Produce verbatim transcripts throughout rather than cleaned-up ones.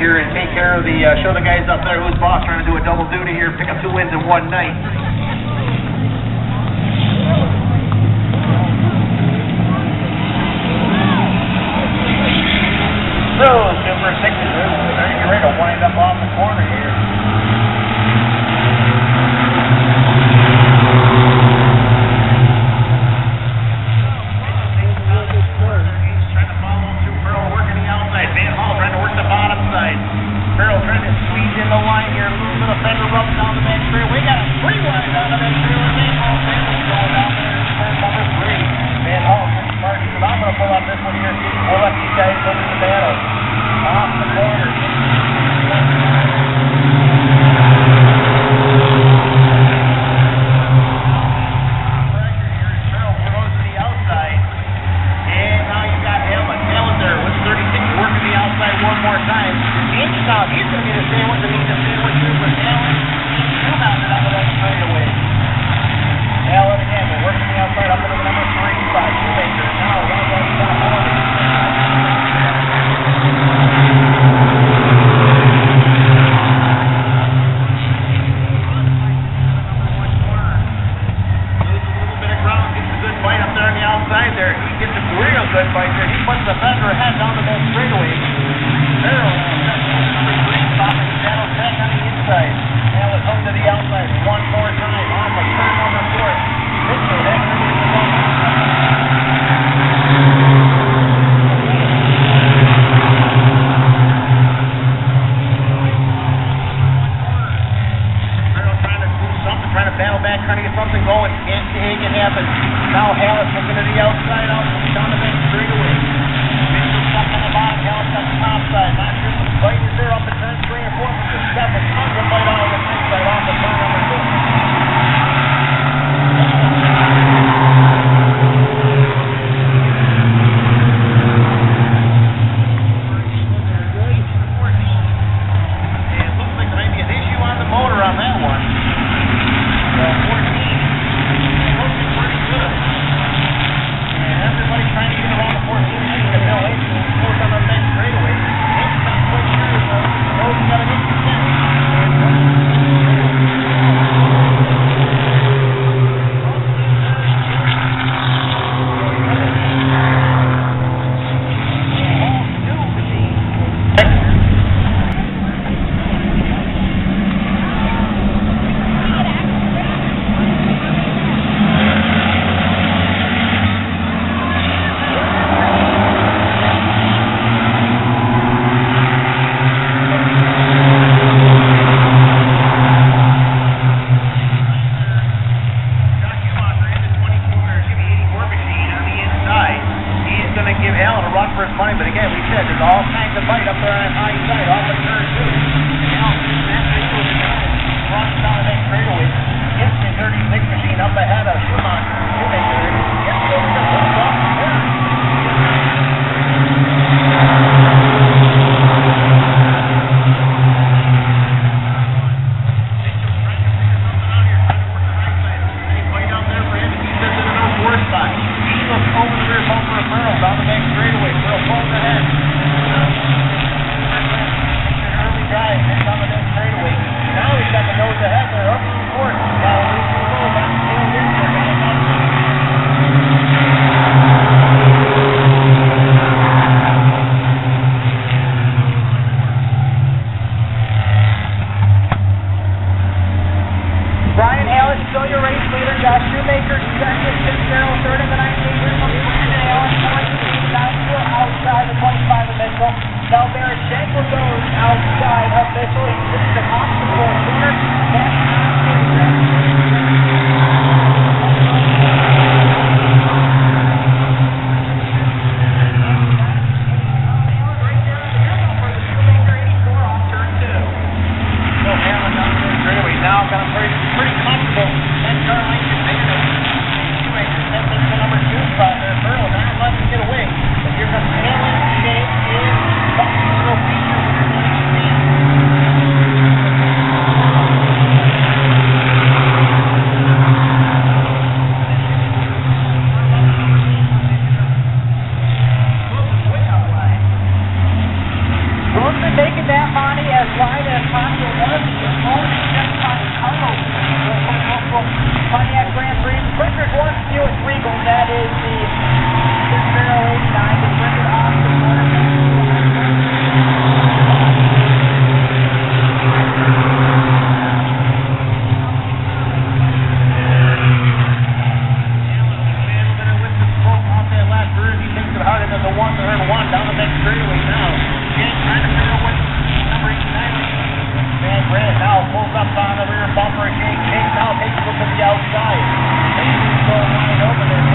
here and take care of the, uh, show the guys up there who's boss, trying to do a double duty here, pick up two wins in one night. So, Super six is ready to wind up off the corner here. VanHall trying to work the bottom side. Faro trying to squeeze in the line here. A little bit of fender rub down the back straight. We got a three wide down the back straight. VanHall family going down there. Turn number three. VanHall gets smart. He said, I'm going to pull out this one here. We'll let these guys go to the battle. Off the corner. Pressure here. Faro goes to the outside. And now you got Hallett. Hallett there with thirty-six working the outside one more time. Inch now, he's going to be the sandwich that needs a sandwich here for Hallett. He'll mount it out of that straightaway. Hallett again, we're working the outside up into the number three spot. Schoonmaker now runs on the top corner. There. He gets a real good fight there. He puts the fender ahead down the back straightaway. Faro number three spot and Shadow Tech on the inside. Now it's home to the outside one more time off of turn number four. Mitchell, that's going to be the ball. Faro trying to do something, trying to battle back, trying to get something going. Can't make it happen. Now Hallett looking to the outside, out down the back straightaway. Mitchell stuck on the bottom, Hallett got the top side. Not sure if the fight is there up at turn three or four, but there's seven. Tons of fight out on the night side off of turn number two. It looks like there may be an issue on the motor on that one. So fourteen. Looking pretty good. And everybody trying to get around the fourteen. I think Bill Lacey goes on the back straightaway. It's not quite sure if the road's got an issue yet. Down the back straightaway, Faro pulls ahead. one, turn one, down the next straightaway now. Schenk trying to figure out what number eighty-nine is. Van Brand now pulls up on the rear bumper. Schenk, Schenk now takes a look to the outside. He's going wide open there.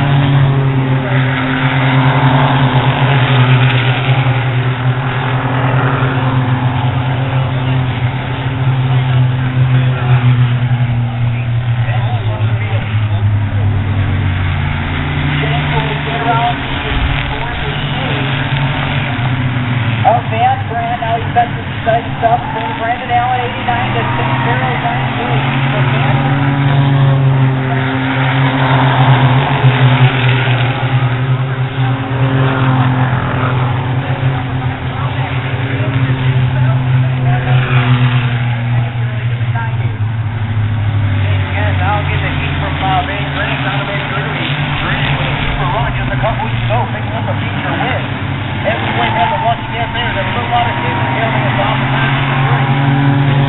That's the exciting stuff. Brandon Allen, eighty-nine to six zero ninety-eight. So now get the heat from uh, Van Brand down to Van Brand. Brand with a super run just a couple weeks ago, picking up a feature win. Everyone had the luck again there. There was a lot of kids hailing us off the back of the three.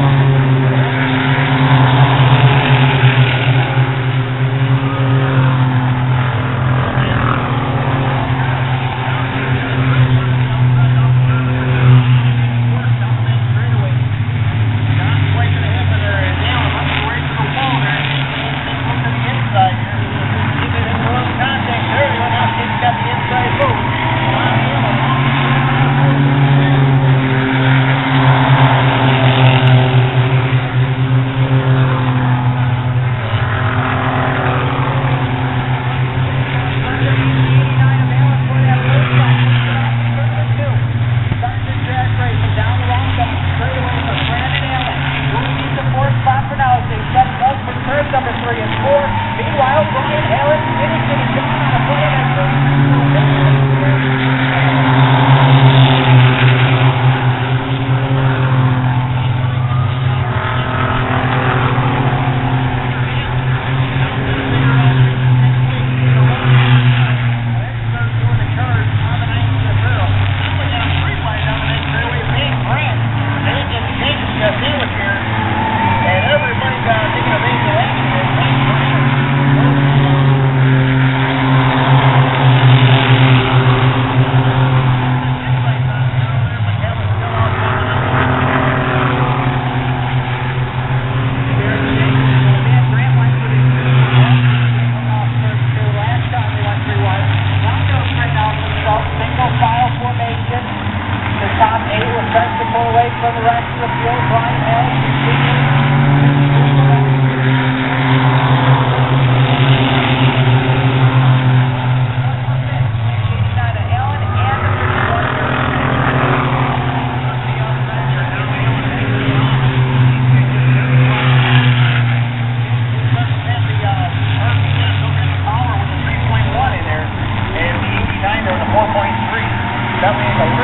Not quite going to happen there. And now I'm up right to the wall there. Look to the inside here. Keep it in the wrong contact there. Now kid's got the inside move. Number three and four. Meanwhile, Brian Hallett finishing his job on a foot in from the rest of the field. Brian Hallett continues. That means a